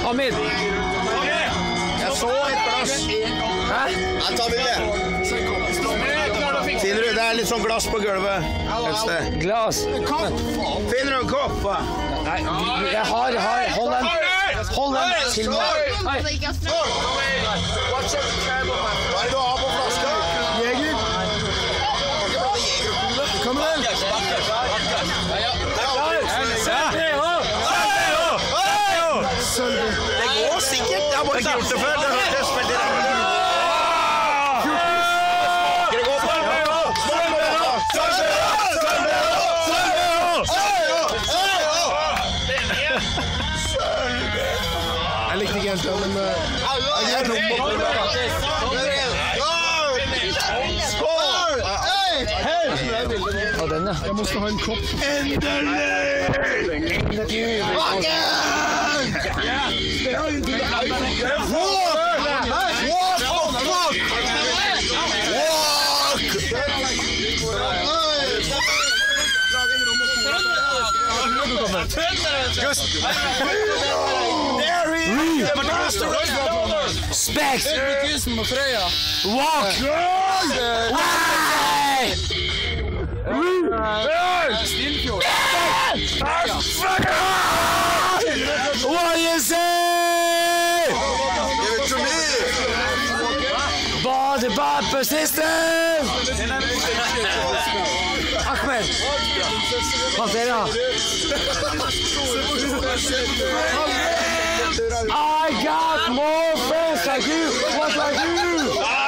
Amir. Jeg så et glass. Hæ? Jeg tar bildet. Finner du, det er litt sånn glass på gulvet. Glass. Finner du en kopp? Nei, jeg har. Hold den. Hold den til meg. Nei. Hva er det du har på flaska? Jeger. Kom igjen. Sølv-bh. Det går sikkert. Jeg har bare ikke gjort det før. Det hørtes veldig rart ut. Skal det gå på? Jeg likte ikke helt det, men jeg gir rom på det. Skål! Ja, den, ja. Jeg måste ha en kopp. Endelig! Wacken! Specs! Walk! What do you say? Give it to me! Body bumper system! Ahmed! Hva ser du? I got more friends like you! What like you?